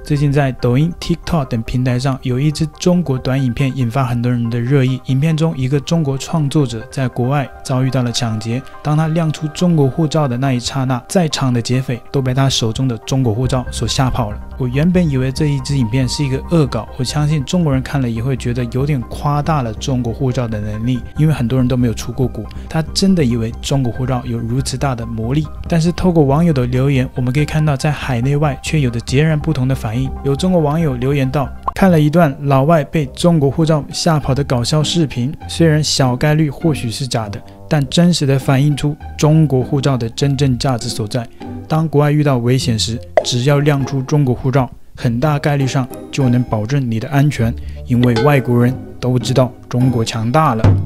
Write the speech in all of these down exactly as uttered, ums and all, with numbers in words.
最近在抖音、TikTok 等平台上，有一支中国短影片引发很多人的热议。影片中，一个中国创作者在国外遭遇到了抢劫，当他亮出中国护照的那一刹那，在场的劫匪都被他手中的中国护照所吓跑了。我原本以为这一支影片是一个恶搞，我相信中国人看了也会觉得有点夸大了中国护照的能力，因为很多人都没有出过国，他真的以为中国护照有如此大的魔力。但是透过网友的留言，我们可以看到在海内外却有着截然不同的反应。有中国网友留言道，看了一段老外被中国护照吓跑的搞笑视频，虽然小概率或许是假的，但真实的反映出中国护照的真正价值所在。当国外遇到危险时，只要亮出中国护照，很大概率上就能保证你的安全，因为外国人都知道中国强大了。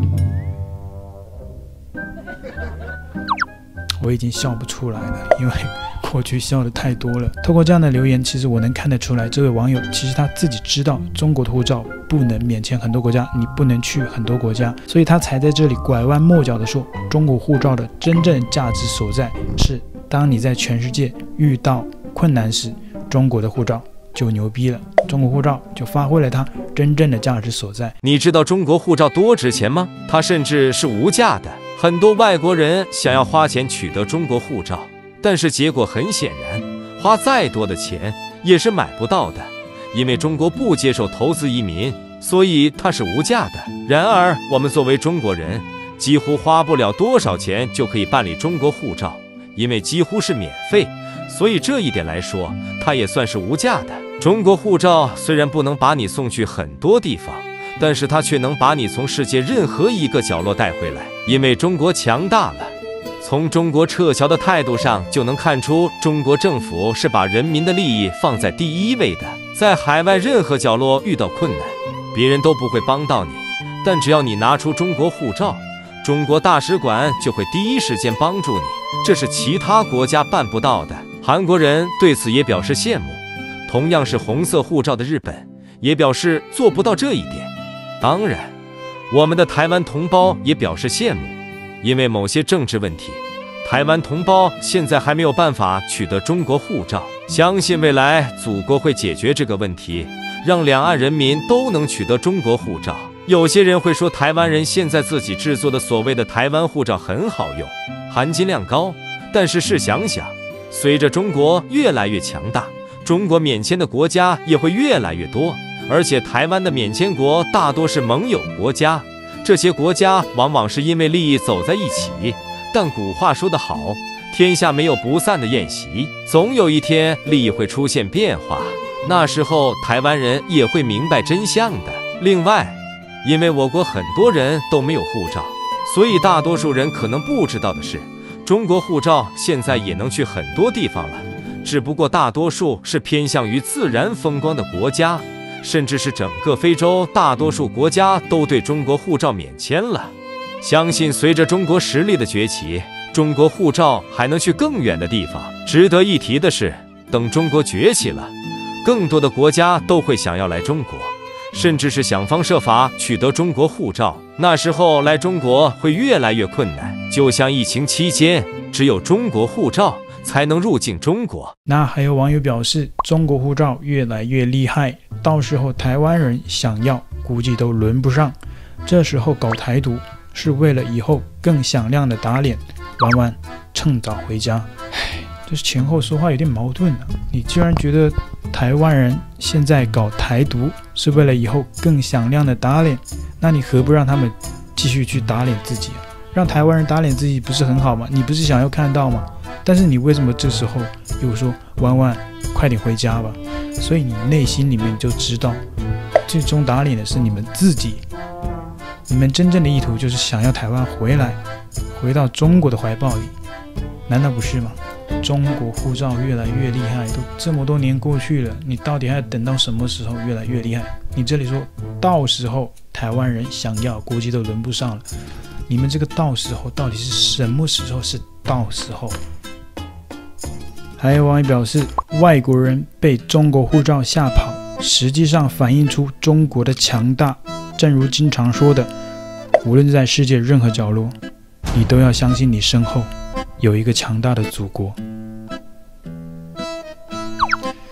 我已经笑不出来了，因为过去笑的太多了。透过这样的留言，其实我能看得出来，这位网友其实他自己知道中国的护照不能免签很多国家，你不能去很多国家，所以他才在这里拐弯抹角的说，中国护照的真正价值所在是，当你在全世界遇到困难时，中国的护照就牛逼了，中国护照就发挥了它真正的价值所在。 你知道中国护照多值钱吗？它甚至是无价的。很多外国人想要花钱取得中国护照，但是结果很显然，花再多的钱也是买不到的，因为中国不接受投资移民，所以它是无价的。然而，我们作为中国人，几乎花不了多少钱就可以办理中国护照，因为几乎是免费，所以这一点来说，它也算是无价的。中国护照虽然不能把你送去很多地方，但是它却能把你从世界任何一个角落带回来，因为中国强大了。从中国撤侨的态度上就能看出，中国政府是把人民的利益放在第一位的。在海外任何角落遇到困难，别人都不会帮到你，但只要你拿出中国护照，中国大使馆就会第一时间帮助你，这是其他国家办不到的。韩国人对此也表示羡慕，同样是红色护照的日本也表示做不到这一点。当然，我们的台湾同胞也表示羡慕，因为某些政治问题，台湾同胞现在还没有办法取得中国护照。相信未来祖国会解决这个问题，让两岸人民都能取得中国护照。有些人会说，台湾人现在自己制作的所谓的台湾护照很好用，含金量高，但是试想想，随着中国越来越强大，中国免签的国家也会越来越多，而且台湾的免签国大多是盟友国家，这些国家往往是因为利益走在一起。但古话说得好，天下没有不散的宴席，总有一天利益会出现变化，那时候台湾人也会明白真相的。另外，因为我国很多人都没有护照，所以大多数人可能不知道的是，中国护照现在也能去很多地方了，只不过大多数是偏向于自然风光的国家，甚至是整个非洲大多数国家都对中国护照免签了。相信随着中国实力的崛起，中国护照还能去更远的地方。值得一提的是，等中国崛起了，更多的国家都会想要来中国，甚至是想方设法取得中国护照。那时候来中国会越来越困难，就像疫情期间，只有中国护照才能入境中国。 那还有网友表示，中国护照越来越厉害，到时候台湾人想要估计都轮不上。这时候搞台独是为了以后更响亮的打脸，玩完趁早回家。唉，这前后说话有点矛盾啊！你居然觉得台湾人现在搞台独是为了以后更响亮的打脸，那你何不让他们继续去打脸自己啊？让台湾人打脸自己不是很好吗？你不是想要看到吗？但是你为什么这时候又说玩完快点回家吧？所以你内心里面就知道，最终打脸的是你们自己。你们真正的意图就是想要台湾回来，回到中国的怀抱里，难道不是吗？中国护照越来越厉害，都这么多年过去了，你到底还要等到什么时候越来越厉害？你这里说到时候台湾人想要，估计都轮不上了。你们这个到时候到底是什么时候？是到时候？还有网友表示，外国人被中国护照吓跑，实际上反映出中国的强大。正如经常说的，无论在世界任何角落，你都要相信你身后有一个强大的祖国。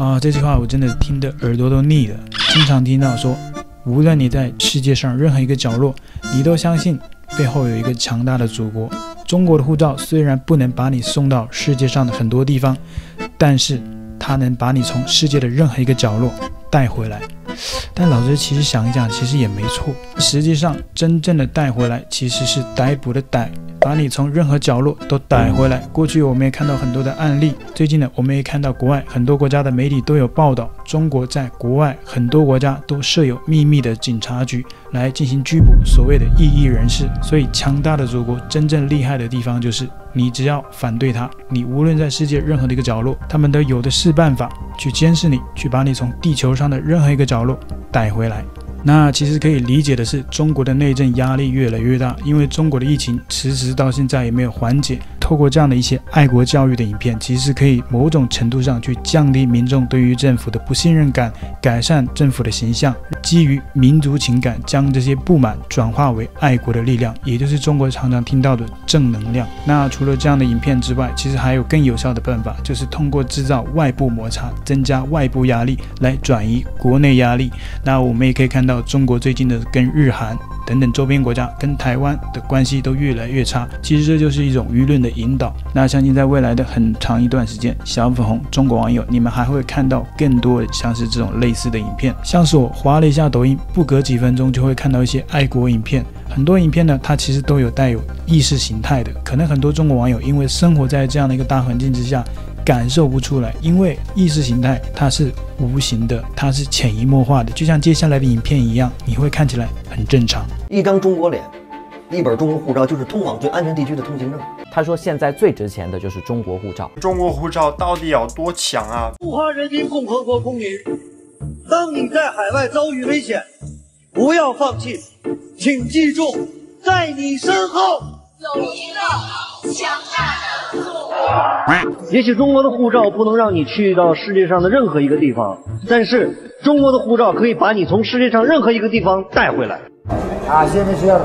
啊，这句话我真的听得耳朵都腻了。经常听到说，无论你在世界上任何一个角落，你都相信背后有一个强大的祖国。中国的护照虽然不能把你送到世界上的很多地方，但是它能把你从世界的任何一个角落带回来。但老师其实想一想，其实也没错。实际上，真正的带回来其实是逮捕的逮，把你从任何角落都逮回来。过去我们也看到很多的案例，最近呢，我们也看到国外很多国家的媒体都有报道，中国在国外很多国家都设有秘密的警察局来进行拘捕所谓的异议人士。所以，强大的祖国真正厉害的地方就是，你只要反对它，你无论在世界任何的一个角落，他们都有的是办法去监视你，去把你从地球上的任何一个角落带回来。那其实可以理解的是，中国的内政压力越来越大，因为中国的疫情迟迟到现在也没有缓解。透过这样的一些爱国教育的影片，其实可以某种程度上去降低民众对于政府的不信任感，改善政府的形象，基于民族情感，将这些不满转化为爱国的力量，也就是中国常常听到的正能量。那除了这样的影片之外，其实还有更有效的办法，就是通过制造外部摩擦，增加外部压力来转移国内压力。那我们也可以看到，中国最近的跟日韩等等周边国家跟台湾的关系都越来越差，其实这就是一种舆论的引导。那相信在未来的很长一段时间，小粉红中国网友你们还会看到更多像是这种类似的影片。像是我滑了一下抖音，不隔几分钟就会看到一些爱国影片，很多影片呢它其实都有带有意识形态的，可能很多中国网友因为生活在这样的一个大环境之下，感受不出来，因为意识形态它是无形的，它是潜移默化的，就像接下来的影片一样，你会看起来很正常。 一张中国脸，一本中国护照就是通往最安全地区的通行证。 他说现在最值钱的就是中国护照。 中国护照到底有多强啊？ 中华人民共和国公民，当你在海外遭遇危险，不要放弃，请记住，在你身后有一个强大的祖国。也许中国的护照不能让你去到世界上的任何一个地方，但是中国的护照可以把你从世界上任何一个地方带回来。啊，现在是要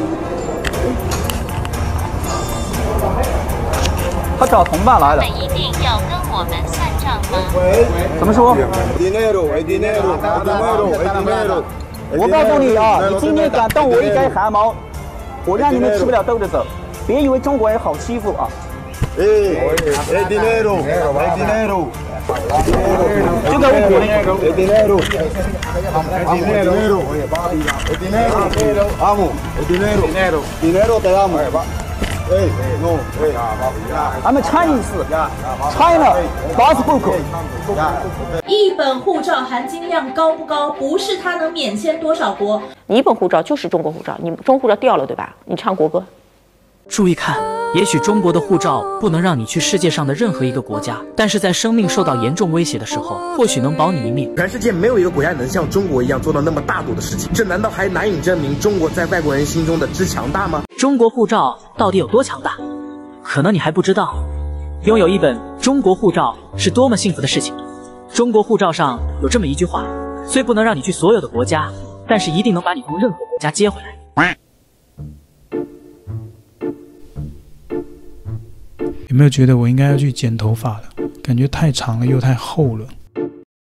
他找同伴来了。 你们一定要跟我们算账吗？ 怎么说？我告诉你啊，你今天敢动我一根汗毛，我让你们吃不了兜着走。别以为中国人好欺负啊！哎，哎，dinero，哎，dinero，就在我国内。dinero，dinero，amo， dinero，dinero te amo。哎 ，no， 哎 ，I'm Chinese，China， passport。 一本护照含金量高不高，不是它能免签多少国。 你一本护照就是中国护照，你中国护照掉了对吧？你唱国歌。 注意看，也许中国的护照不能让你去世界上的任何一个国家，但是在生命受到严重威胁的时候，或许能保你一命。 全世界没有一个国家能像中国一样做到那么大度的事情，这难道还难以证明中国在外国人心中的之强大吗？ 中国护照到底有多强大？可能你还不知道，拥有一本中国护照是多么幸福的事情。中国护照上有这么一句话：虽不能让你去所有的国家，但是一定能把你从任何国家接回来。 有没有觉得我应该要去剪头发了？感觉太长了又太厚了。